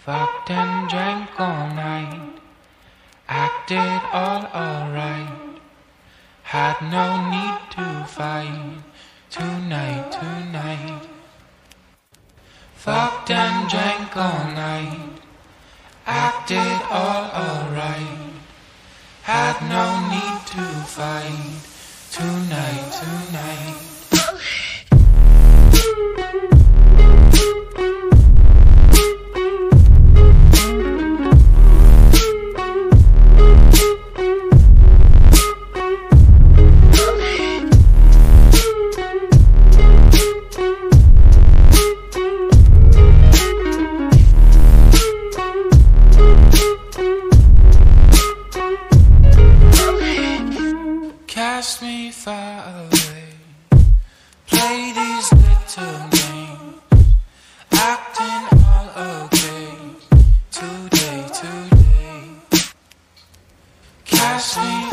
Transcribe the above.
Fucked and drank all night, acted all alright. Had no need to fight tonight. Fucked and drank all night, acted all alright. Had no need to fight tonight. Cast me far away, play these little games, acting all okay, today. Cast me